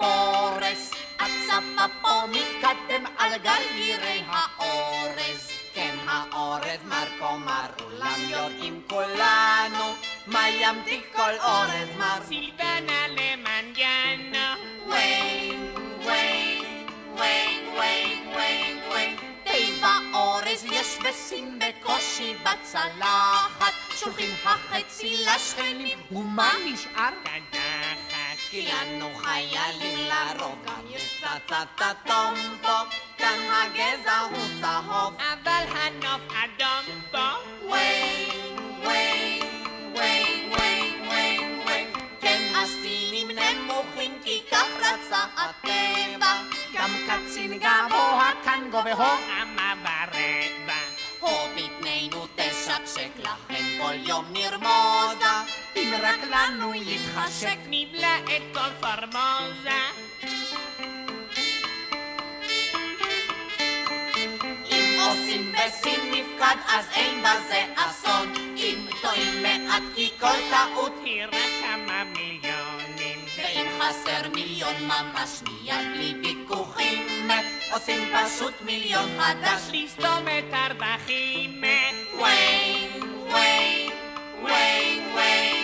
הפורס, הצבא פה מתקדם על גרגירי האורז. כן, האורז מר כומר, אולם יודעים כולנו, מה ימתיק כל אורז מר. סילבנה למנג'אנו. וויין, וויין, וויין, וויין, וויין, וויין. תיבה אורז יש בסין בקושי בצלחת, שולחים החצי לשכנים, ומה נשאר? קדחת. כי לנו חיילים לרוב, גם יש צצת הטומבו, כאן הגזע הוא צהוב. אבל הנוף אדום פה. וויין, וויין, וויין, וויין, וויין, וויין. כן, הסינים נמוכים כי כך רצה הטבע, גם קצין גבוה כאן גובה אמה ברבע. הו בתנינו תשקשק לכם כל יום נרמוזה, אם רק לנו יתחשק נבלע את כל פורמוזה. אם עושים בסין מפקד אז אין בזה אסון, אם טועים מעט כי כל טעות היא רק כמה מיליונים. ואם חסר מיליון ממש מיד בלי ויכוחים, עושים פשוט מיליון חדש. לסתום את הרווחים. וויין, וויין, וויין, וויין.